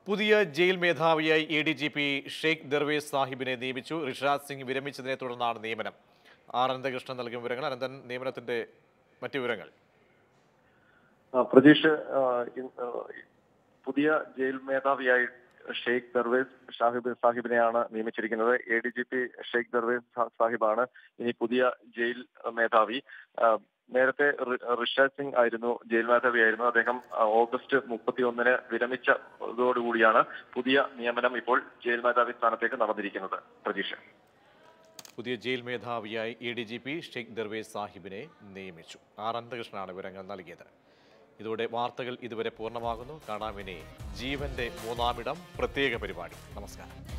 പുതിയ ജയിൽ മേധാവിയായി ADGP ഷെയ്ഖ് ദർവേസ് സാഹിബിനെ നിയമിച്ചു. ഋഷിരാജ് സിംഗ് വിരമിച്ചതിനെ തുടർന്നാണ് നിയമനം. അനന്തകൃഷ്ണൻ നൽകിയ വിവരങ്ങൾ. അനന്തൻ, നിയമനത്തിന്റെ മറ്റു വിവരങ്ങൾ. പ്രതീഷ്, പുതിയ ജയിൽ മേധാവിയായി ഷെയ്ഖ് ദർവേസ് സാഹിബിനെയാണ് നിയമിച്ചിരിക്കുന്നത്. ADGP ഷെയ്ഖ് ദർവേസ് സാഹിബാണ് ഇനി പുതിയ ജയിൽ മേധാവി. നേരത്തെ ഋഷിരാജ് സിംഗ് ആയിരുന്നു ജയിൽ മേധാവിയായിരുന്നു. അദ്ദേഹം ഓഗസ്റ്റ് 31 വിരമിച്ചതോടുകൂടിയാണ് പുതിയ നിയമനം ഇപ്പോൾ ജയിൽ മേധാവി സ്ഥാനത്തേക്ക് നടന്നിരിക്കുന്നത്. പ്രതീക്ഷ, പുതിയ ജയിൽ മേധാവിയായി ADGP ഷെയ്ഖ് ദർവേസ് സാഹിബിനെ നിയമിച്ചു. അനന്തകൃഷ്ണനാണ് വിവരങ്ങൾ നൽകിയത്. ഇതോടെ വാർത്തകൾ ഇതുവരെ പൂർണ്ണമാകുന്നു. കാണാമിനി ജീവന്റെ മൂന്നാമിടം പ്രത്യേക പരിപാടി. നമസ്കാരം.